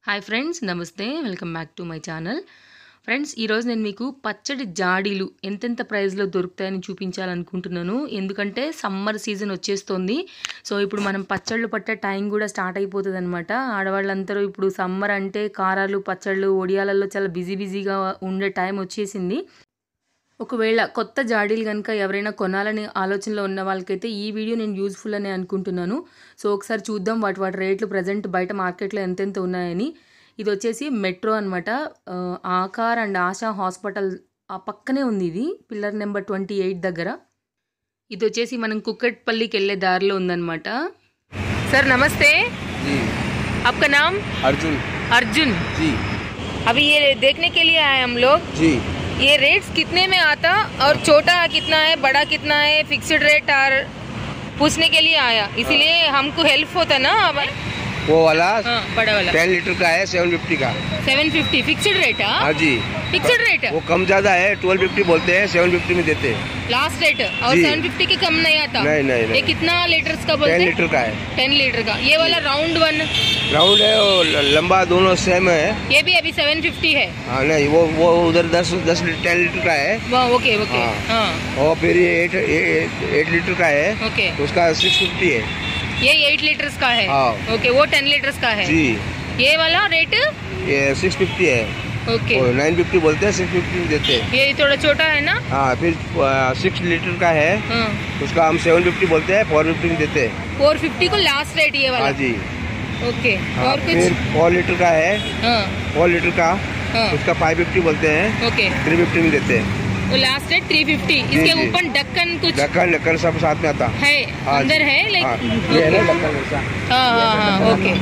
Hi friends, నమస్తే. Welcome back to my channel. Friends, ఈరోజు నేను మీకు పచ్చడి జాడీలు ఎంతెంత ప్రైస్లో దొరుకుతాయని చూపించాలనుకుంటున్నాను. ఎందుకంటే సమ్మర్ సీజన్ వచ్చేస్తుంది. సో ఇప్పుడు మనం పచ్చళ్ళు పట్టే టైం కూడా స్టార్ట్ అయిపోతుంది అనమాట. ఆడవాళ్ళందరూ ఇప్పుడు సమ్మర్ అంటే కారాలు, పచ్చళ్ళు, ఒడియాలలో చాలా బిజీగా ఉండే టైం వచ్చేసింది. ఒకవేళ కొత్త జాడీలు కనుక ఎవరైనా కొనాలని ఆలోచనలో ఉన్న వాళ్ళకైతే ఈ వీడియో నేను యూజ్ఫుల్ అని అనుకుంటున్నాను. సో ఒకసారి చూద్దాం వాటి రేట్లు ప్రజెంట్ బయట మార్కెట్లో ఎంతెంత ఉన్నాయని. ఇది వచ్చేసి మెట్రో అనమాట. ఆకార్ అండ్ ఆశా హాస్పిటల్ ఆ పక్కనే ఉంది. ఇది పిల్లర్ నెంబర్ 28 దగ్గర. ఇది వచ్చేసి మనం కుక్కట్పల్లికి వెళ్ళే దారిలో ఉందన్నమాట. సార్ నమస్తే. आपका नाम? अर्जुन जी. अभी ये देखने के लिए आए हम लोग जी. ये रेट्स कितने में आता और छोटा कितना है, बड़ा कितना है, फिक्स्ड रेट और पूछने के लिए आया. इसीलिए हमको हेल्प होता ना. वो वाला बड़ा वाला 10 लीटर का है, 750 का. 750 फिक्स्ड रेट है. हाँ जी, फिक्स्ड रेट. वो कम ज्यादा है, 1250 बोलते हैं, 750 में देते हैं लास्ट रेट. और 750 के कम नहीं आता. नहीं. ये कितना लीटर्स का बोलते हैं? 10 लीटर का है. 10 लीटर का. ये वाला राउंड है, वो लंबा दोनों सेम है. ये भी अभी 750 है. हाँ नहीं, वो उधर 10 लीटर का है. ओके. हाँ. और फिर ये 8 लीटर का है. ओके. उसका 650 है. ये 8 लीटर्स का है. ओके. वो 10 लीटर्स का है जी. ये वाला रेट ये 650 है. ओके. 950 बोलते हैं, 650 में देते हैं. ये थोड़ा छोटा है ना. हाँ, फिर 6 लीटर का है. उसका हम 750 बोलते हैं, 450 में देते हैं. 450 को लास्ट रेट ये वाला. हाँ जी. ओके. और कुछ? फिर 4 लीटर का है. 4 लीटर का उसका 550 बोलते हैं. ओके. 350 में देते हैं. वो लास्ट रेट 350. इसके ऊपर ढक्कन कुछ ढक्कन सब साथ में आता है. अंदर है लाइक. ये है ना ढक्कन वैसा. हाँ.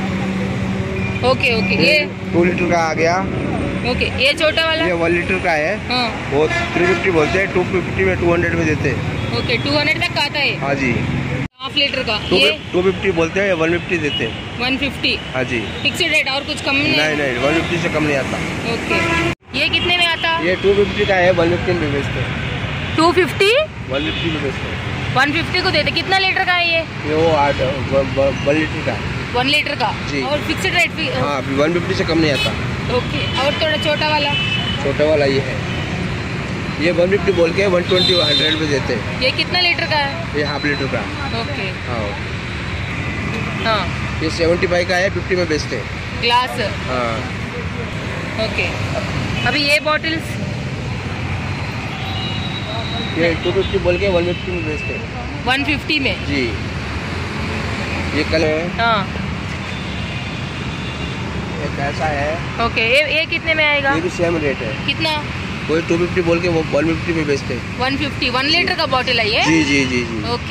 ओके. ये 2 लीटर का आ गया. ओके. ये छोटा वाला ये 1 लीटर का है. वो 350 बोलते हैं, 250 में 200 में देते हैं. ओके. 200 तक आता है. हाँ जी. हाफ लीटर का ये 250 बोलते हैं, 150 देते हैं. 150. हाँ जी. फिक्स्ड रेट और कुछ कम नहीं. 150 से कम नहीं आता. ओके. ये कितने में आता? ये 250 का है, 150 में बेचते हैं. 250 150 में बेचते हैं. 150 को देते. कितना लीटर का है ये? वो 1 लीटर का. 1 लीटर का जी. और फिक्स्ड रेट भी. हाँ, 150 से कम नहीं आता. ओके. और थोड़ा छोटा वाला ये है. ये 150 बोल के 120 100 में देते हैं. ये कितना लीटर का है? ये हाफ लीटर का. ओके. हाँ. ये 75 का है, 50 में बेचते हैं. ग्लास. हाँ. ओके. अभी ये बॉटल्स ये 250 बोल के 150 में बेचते हैं. 150 में जी. ये कलर है. हाँ. एक ऐसा है. ओके. ये कितने में आएगा? ये भी सेम रेट है. कितना? कोई 250 बोल के वो 150 में बेचते हैं. 150 1 लीटर का बॉटल है ये. जी. ओके.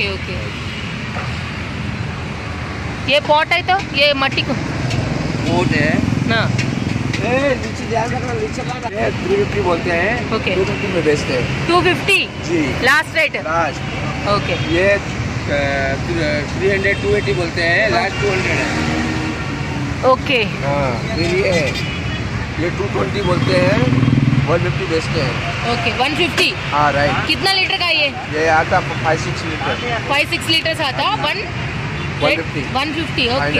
ये पॉट है तो ये मट्टी को पोट है ना. नीचे ध्यान रखना, नीचे 350 बोलते हैं. ओके. 250 में बेचते हैं. 250 जी. Last rate. लास्ट. ओके. ये 300 280 बोलते हैं, लास्ट 200 है. ओके. हाँ. फिर ये है, ये 220 बोलते हैं, 150 बेचते हैं. ओके. 150. हाँ राइट. कितना लीटर का ये आता 5-6 लीटर. 5-6 लीटर आता. 150. ओके.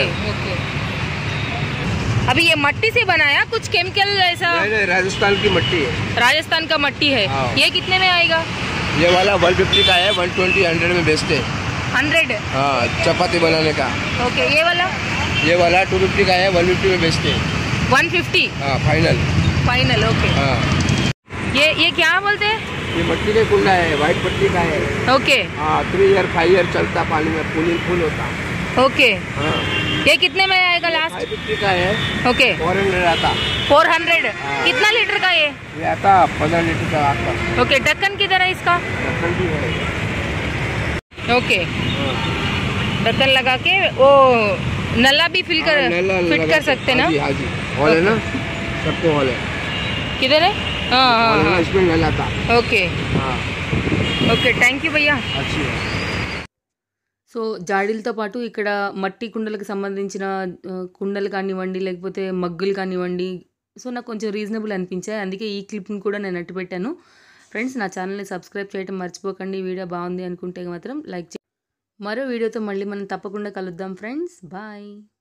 अभी ये मट्टी से बनाया, कुछ केमिकल ऐसा? नहीं, राजस्थान की मट्टी है. राजस्थान का मट्टी है. हाँ. ये कितने में आएगा? ये वाला 150 का है, 120 100 में बेचते हैं. 100. हाँ, चपाती बनाने का. ओके. ये वाला 250 का है, 150 में बेचते हैं. 150. हाँ फाइनल. ओके. हाँ. ये क्या बोलते हैं? ये मट्टी का कुंडा है, व्हाइट पट्टी का है. ओके. हाँ, 3 ईयर 5 ईयर चलता, पानी में फूल होता. ओके. हाँ. ये कितने में आएगा लास्ट? 550 का है. ओके. 400 आता. 400. हाँ. कितना लीटर का ये? आता 15 लीटर का आता. ओके. ढक्कन किधर है इसका? ढक्कन भी है. ओके. हाँ. ढक्कन लगा के वो नला भी फिट कर सकते ना. हाँ जी. हॉल है ना, सबको हॉल है. किधर है? हाँ. इसमें नल आता. ओके. हाँ. ఓకే. థ్యాంక్ యూ భయ్యా. సో జాడీలతో పాటు ఇక్కడ మట్టి కుండలకు సంబంధించిన కుండలు కానివ్వండి, లేకపోతే మగ్గులు కానివ్వండి, సో నాకు కొంచెం రీజనబుల్ అనిపించాయి. అందుకే ఈ క్లిప్ని కూడా నేను అట్టు పెట్టాను. ఫ్రెండ్స్, నా ఛానల్ని సబ్స్క్రైబ్ చేయడం మర్చిపోకండి. వీడియో బాగుంది అనుకుంటే మాత్రం లైక్ చేయండి. మరో వీడియోతో మళ్ళీ మనం తప్పకుండా కలుద్దాం ఫ్రెండ్స్. బాయ్.